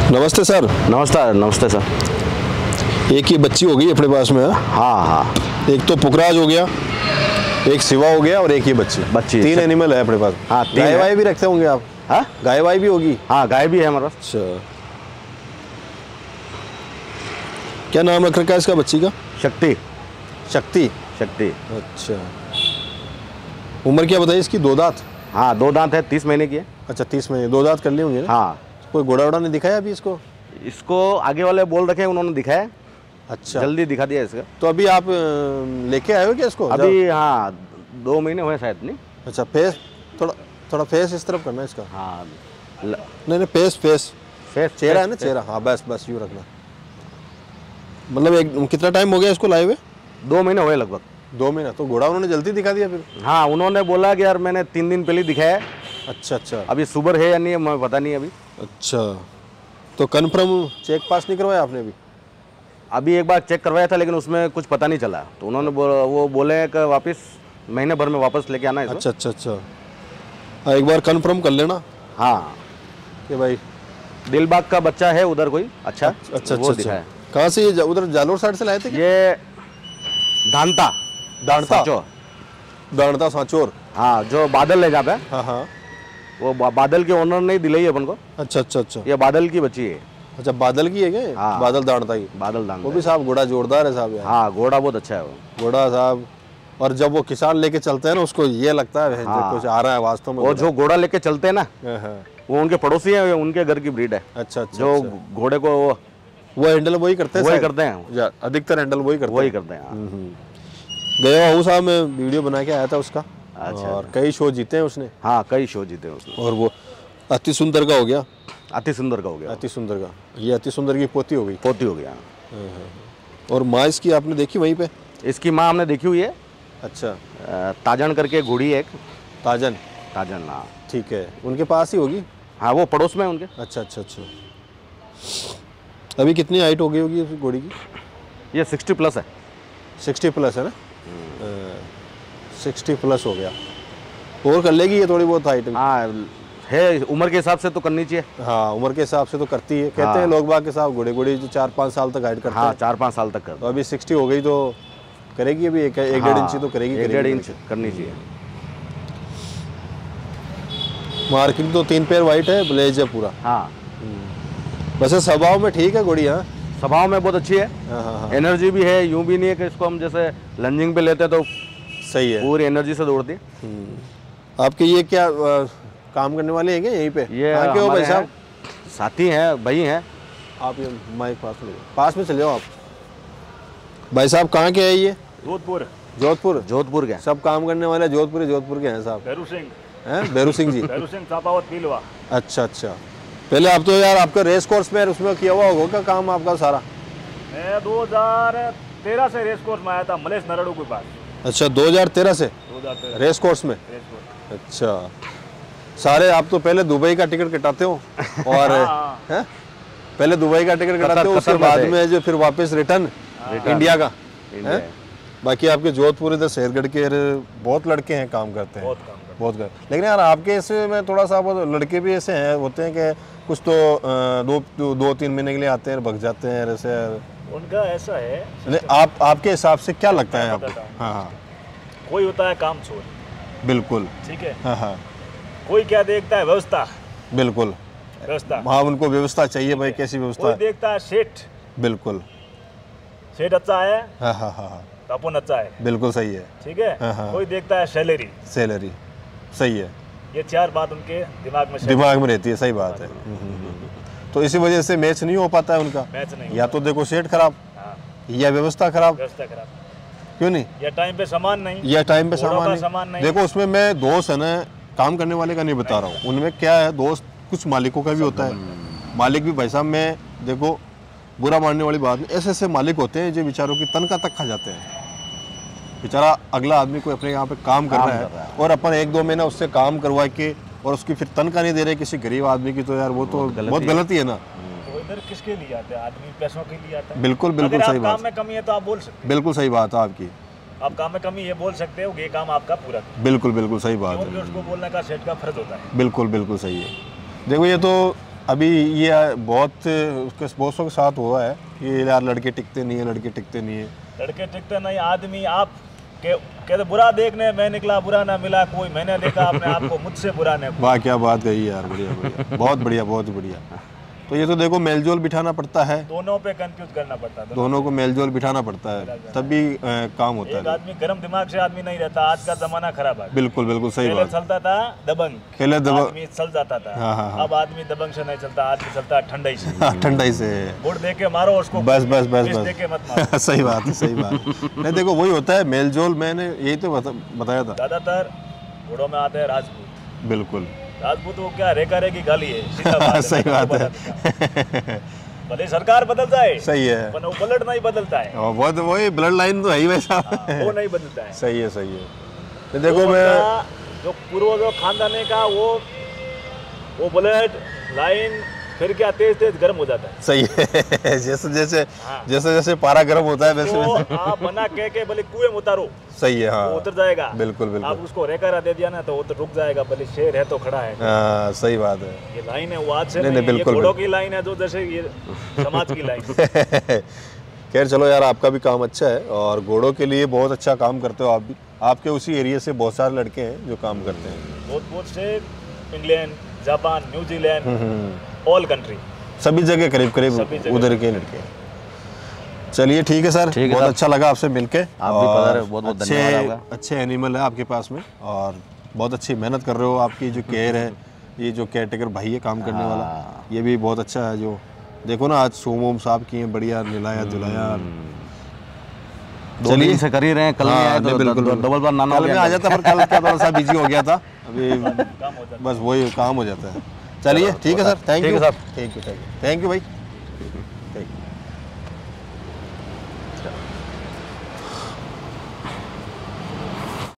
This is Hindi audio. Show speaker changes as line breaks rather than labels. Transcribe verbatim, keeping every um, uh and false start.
नमस्ते सर।
नमस्कार। नमस्ते सर।
एक ही बच्ची हो गई अपने पास में?
हाँ हाँ,
एक तो पुखराज हो गया, एक शिवा हो गया और एक ही बच्ची
बच्ची
तीन एनिमल है अपने पास।
हाँ, तीन
गाय
है।
वाय भी रखते होंगे आप?
हाँ,
गाय वाय भी होगी?
हाँ गाय भी है हमारे पास।
अच्छा, क्या नाम रख रखा है इसका बच्ची का?
शक्ति।
शक्ति।
शक्ति।
अच्छा, उम्र क्या बताइए इसकी? दो दांत?
हाँ, दो दांत है, तीस महीने की है।
अच्छा, तीस महीने। दो दांत कर लिए होंगे ना?
हाँ।
कोई घोड़ा वोड़ा नहीं दिखाया अभी इसको?
इसको आगे वाले बोल रखे हैं, उन्होंने दिखाया।
अच्छा,
जल्दी दिखा दिया इसका।
तो अभी आप अ, लेके आए हो क्या इसको?
अभी हाँ, दो महीने हुए शायद। नहीं,
अच्छा, फेस थोड़ा थोड़ा फेस इस तरफ करना है इसका।
हाँ ल...
नहीं नहीं, फेस फेस
फेस
चेहरा है ना, चेहरा। हाँ बस बस यूँ रखना। मतलब एक कितना टाइम हो गया इसको लाए हुए?
दो महीने हुए लगभग।
दो महीना? तो घोड़ा उन्होंने जल्दी दिखा दिया फिर?
हाँ, उन्होंने बोला कि यार मैंने तीन दिन पहले दिखाया।
अच्छा अच्छा।
अभी सुबर है या नहीं है मैं पता नहीं अभी।
अच्छा, तो कन्फर्म चेक पास नहीं करवाया आपने अभी?
अभी एक बार चेक करवाया था लेकिन उसमें कुछ पता नहीं चला, तो उन्होंने बो, वो बोले कि वापस महीने भर में वापस लेके आना है इसको।
अच्छा अच्छा अच्छा। हाँ, एक बार कन्फर्म कर लेना।
हाँ,
कि भाई
दिलबाग का बच्चा है उधर कोई। अच्छा
अच्छा
वो
अच्छा
दिखाया।
अच्छा। कहाँ से ये जा, उधर जालोर साइड से लाए थे क्या?
ये दांता
दांता
सांचो।
दांता सांचोर।
हाँ, जो बादल है जहाँ पे,
हाँ हाँ।
वो बा, बादल के ओनर ने दिलाई है अपन को।
अच्छा अच्छा अच्छा।
ये बादल की बच्ची है।
अच्छा, बादल की है क्या?
हाँ।
बादल दांता की।
बादल दांता।
वो भी साहब घोड़ा जोरदार है साहब यार।
हाँ, घोड़ा बहुत अच्छा है वो।
घोड़ा साहब, और जब वो किसान लेके चलते हैं ना उसको ये लगता है
हाँ।
जो कुछ आ रहा है वास्तव में।
वो जो घोड़ा लेके चलते हैं ना,
हाँ, हाँ।
वो उनके पड़ोसी हैं, उनके घर की ब्रीड है।
अच्छा अच्छा।
जो
अच्छा।
घोड़े को वो
वो हैंडल वही करते हैं?
वही
शायद?
करते हैं।
या अधिकतर हैंडल वही करते
वही
हैं।
करते हैं। हाँ।
हम्म। गया हूँ साहब, मैं वीडियो बना के आया था उसका।
अच्छा।
और कई शो जीते हैं उसने।
हाँ, कई शो जीते हैं उसने।
और वो अति सुंदर का हो गया।
अति सुंदर का हो गया।
अति सुंदर का, ये अति सुंदर की पोती हो गई।
पोती हो गया।
और माँ इसकी आपने देखी वहीं पे?
इसकी माँ हमने देखी हुई है।
अच्छा,
अ, ताजन करके घोड़ी है एक।
ताजन।
ताजन, हाँ।
ठीक है, उनके पास ही होगी।
हाँ, वो पड़ोस में है उनके।
अच्छा अच्छा अच्छा। अभी कितनी हाइट हो गई होगी उस घोड़ी की?
ये सिक्सटी प्लस है।
सिक्सटी प्लस है ना? सिक्सटी प्लस हो गया। और कर लेगी ये थोड़ी बहुत हाइट?
हाँ, है उम्र के हिसाब से तो करनी चाहिए।
हाँ, उम्र के हिसाब से तो करती है। कहते
हाँ।
हैं लोग बाग के साथ घोड़े घोड़ी जो चार पाँच साल तक हाइट करते
हाँ,
हैं।
चार पाँच साल तक कर।
तो अभी सिक्सटी हो गई तो करेगी अभी एक एक डेढ़ इंची तो करेगी।
एक डेढ़ इंच करनी चाहिए।
मार्किंग तो तीन पैर वाइट है, ब्लेज है पूरा।
हाँ,
वैसे स्वभाव में ठीक है घोड़ी? हाँ
स्वभाव में बहुत अच्छी है।
हाँ हाँ हाँ।
एनर्जी भी है, यूं भी नहीं है कि इसको हम जैसे लंजिंग पे लेते हैं तो
सही है।
पूरी एनर्जी से दौड़ती है।
हम्म। आपके ये क्या आ, काम करने वाले हैं क्या यहीं पे?
ये
कहाँ के हो भाई
हमारे
साहब?
हैं, साथी हैं, भाई हैं।
आप ये माइक पास में पास में चले जाओ आप। भाई साहब कहाँ के हैं ये?
जोधपुर।
जोधपुर?
जोधपुर के।
सब काम करने वाले जोधपुर जोधपुर के हैं साहब?
भैरू सिंह।
हैं बेरू सिंह जी?
भैरू सिंह सापावत पीलवा।
अच्छा अच्छा। पहले आप तो यार आपका रेस कोर्स में उसमें किया हुआ होगा क्या काम आपका सारा?
मैं दो हज़ार तेरह से रेस कोर्स में आया था मलेश नरड़ू के पास।
अच्छा, दो हज़ार तेरह से
दो हज़ार तेरह
रेस कोर्स में?
Race course.
अच्छा, सारे आप तो पहले दुबई का टिकट कटाते हो और
हाँ।
हैं? पहले दुबई का टिकट कटाते हो,
कतर
उसके
में
बाद
थे।
में जो फिर वापस रिटर्न इंडिया का।
इंडिया
हैं? बाकी आपके जोधपुर इधर शेरगढ़ के अरे बहुत लड़के हैं काम करते हैं।
बहुत काम करते
बहुत कर लेकिन यार आपके इसमें में थोड़ा सा वो लड़के भी ऐसे हैं होते हैं कि कुछ तो अ, दो दो, दो तीन महीने के लिए आते हैं भग जाते हैं ऐसे।
उनका ऐसा है।
नहीं, आप आपके हिसाब से क्या लगता है आपको?
बताता हूँ।
हाँ हाँ
कोई होता है काम छोर,
बिल्कुल।
ठीक है।
हाँ हाँ
कोई क्या देखता है व्यवस्था।
बिल्कुल।
व्यवस्था।
हाँ, उनको व्यवस्था चाहिए भाई, कैसी व्यवस्था
कोई
है?
देखता है सेठ।
बिल्कुल।
सेठ अच्छा है
हाँ हाँ हाँ हाँ
तो अपन अच्छा है,
बिल्कुल सही है।
ठीक है।
हाँ, हाँ।
कोई देखता है सैलरी।
सैलरी सही है।
ये चार बात उनके दिमाग में
दिमाग में रहती है, सही बात है। हम्म, हम्म, हम्म। तो इसी वजह से मैच नहीं हो पाता है उनका।
मैच नहीं
या तो देखो सेट खराब,
हाँ,
या व्यवस्था खराब।
व्यवस्था खराब,
क्यों नहीं?
या टाइम पे सामान नहीं,
या टाइम पे
घोड़ों
सामान
का
नहीं।
सामान नहीं।
देखो उसमें मैं दोस्त है ना, काम करने वाले का नहीं बता रहा हूँ। उनमें क्या है, दोस्त कुछ मालिकों का भी होता है। मालिक भी भाई साहब, मैं देखो बुरा मानने वाली बात नहीं, ऐसे ऐसे मालिक होते हैं जो बेचारों की तनख्वाह तक खा जाते हैं। बेचारा अगला आदमी कोई अपने यहाँ पे काम कर
काम
रहा
कर
है
रहा है।
और अपन एक दो महीना उससे काम करवा के और उसकी फिर तनख्वाह नहीं दे रहे किसी गरीब आदमी की, तो यार वो तो
गलती
बहुत
है।
गलती है ना।
तो इधर किसके लिए आते हैं? आदमी पैसों के लिए आता है।
बिल्कुल बिल्कुल
अगर
सही
आप काम
बात,
में कमी है तो आप बोल सकते
बिल्कुल सही बात है आपकी।
हो। आप काम में कमी ये बोल सकते हो, ये काम आपका पूरा करो।
बिल्कुल बिल्कुल सही बात
क्योंकि
है।
उसको बोलने का सेठ का फर्ज होता है।
बिल्कुल बिल्कुल सही है। देखो ये तो अभी ये बहुत उसके बॉसों के साथ हुआ है कि यार लड़के टिकते नहीं है, लड़के टिकते नहीं है।
लड़के टिकते नहीं, आदमी आप के कहते बुरा देखने मैं निकला, बुरा ना मिला कोई, मैंने देखा अपने आप को मुझसे बुरा नहीं।
वाह क्या बात कही यार, बढ़िया बढ़िया, बहुत बढ़िया बहुत बढ़िया। तो ये तो देखो मेलजोल बिठाना पड़ता है,
दोनों पे कंफ्यूज करना पड़ता है,
दोनों को मेलजोल बिठाना पड़ता है, तभी अ, काम होता
एक
है।
आदमी गर्म दिमाग से आदमी नहीं रहता, आज का जमाना खराब है।
बिल्कुल बिल्कुल सही
पहले
बात।
चलता था दबंग,
पहले दबंग
आदमी चल जाता था।
हाँ, हाँ, हाँ।
अब आदमी दबंग से नहीं चलता, आदमी चलता है ठंडाई से।
हाँ, ठंडाई से।
गुड़ दे के मारो उसको,
बस बस बस
विष
बस
दे के मत मारो।
सही बात है सही बात। नहीं देखो वही होता है मेलजोल, मैंने यही तो बता, बताया था।
ज्यादातर घोड़ों में आते हैं राजपूत।
बिल्कुल
राजपूत वो क्या रेखा रेखी गाली है, सीधा बात है,
सही बात है।
भले सरकार बदल जाए,
सही है,
पर वो ब्लड नहीं बदलता है,
और बहुत वही ब्लड लाइन तो है ही वैसा।
वो नहीं बदलता है।
सही है सही है। तो देखो
वो
मैं
उनका जो पूर्वजों खानदाने का वो वो ब्लड लाइन फिर क्या तेज तेज गर्म हो जाता है।
सही है। जैसे जैसे
हाँ।
जैसे जैसे पारा गर्म होता है वैसे
तो
वैसे
आप बना कह के भले कुएं में उतारो,
सही है। हाँ
वो उतर जाएगा।
बिल्कुल
आप
बिल्कुल
उसको रेकारा दे दिया ना तो वो तो रुक जाएगा, भले शेर है तो खड़ा है।
हाँ सही बात है।
ये लाइन है वो आज से
नहीं,
नहीं,
नहीं,
ये
बिल्कुल,
घोड़ों की लाइन है, जो जैसे ये समाज की लाइन।
खैर चलो यार, आपका भी काम अच्छा है और घोड़ों के लिए बहुत अच्छा काम करते हो आप भी। आपके उसी एरिया से बहुत सारे लड़के हैं जो काम करते हैं।
बहुत बहुत से England, Japan, New Zealand, all country,
सभी जगह करीब
सभी
करीब
जगह।
उधर के लड़के। चलिए ठीक है सर,
ठीक है
बहुत
सर।
अच्छा लगा आपसे मिलके।
आप भी
और
पधारे, बहुत-बहुत
अच्छे
धन्यवाद आपका।
अच्छे एनिमल है आपके पास में और बहुत अच्छी मेहनत कर रहे हो। आपकी जो केयर है, ये जो केयर टेकर भाई है काम करने वाला, ये भी बहुत अच्छा है। जो देखो ना आज सोम वोम साफ किए, बढ़िया निलाया धुलाया।
दो दिन से कर ही रहे हैं, कल नहीं
हाँ,
आए
नहीं,
तो
बिल्कुल,
ड-
बिल्कुल।
डबल बार नाना हो
कल में
गया।
आ जाता, पर कल क्या थोड़ा सा बिजी हो गया था अभी, बस वही काम हो जाता है। चलिए ठीक है सर, थैंक
ठीक
यू
है sir.
Thank you thank you thank you भाई।